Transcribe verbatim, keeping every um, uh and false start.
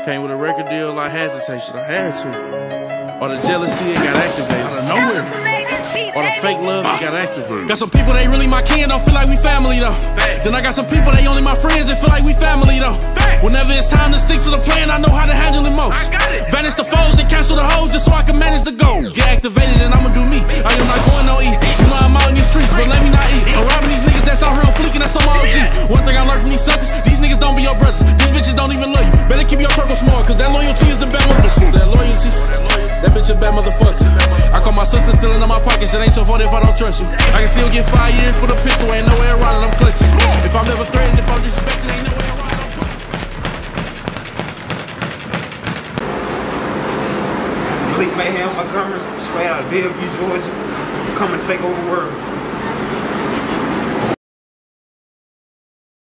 Came with a record deal, I had to take shit, I had to. Or the jealousy, it got activated out of nowhere. Or the fake love, it got activated. Got some people, they really my kin, don't feel like we family though. Then I got some people, they only my friends, they feel like we family though. Whenever it's time to stick to the plan, I know how to handle it most. Vanish the foes and cancel the hoes just so I can manage the goal. Get activated and I'ma do me. I am not going no eat. You know I'm out in these streets, but let me not eat. I'm robbing these niggas that's out here on fleek and that's on my O G. One thing I learned from these suckers, these niggas don't be your brothers. These bitches don't even love you. Better keep your circle small, cause that loyalty is a bad motherfucker. That loyalty, that bitch a bad motherfucker. I call my sister stealing in my pockets, it ain't your fault if I don't trust you. I can still get five years for the pistol, ain't no way around it, I'm clutching. If I'm never threatened, if I'm disrespected, ain't no way around it, I'm pushing. Maliek, Mayhem, Montgomery, straight out of Bellevue, Georgia. Come and take over the world.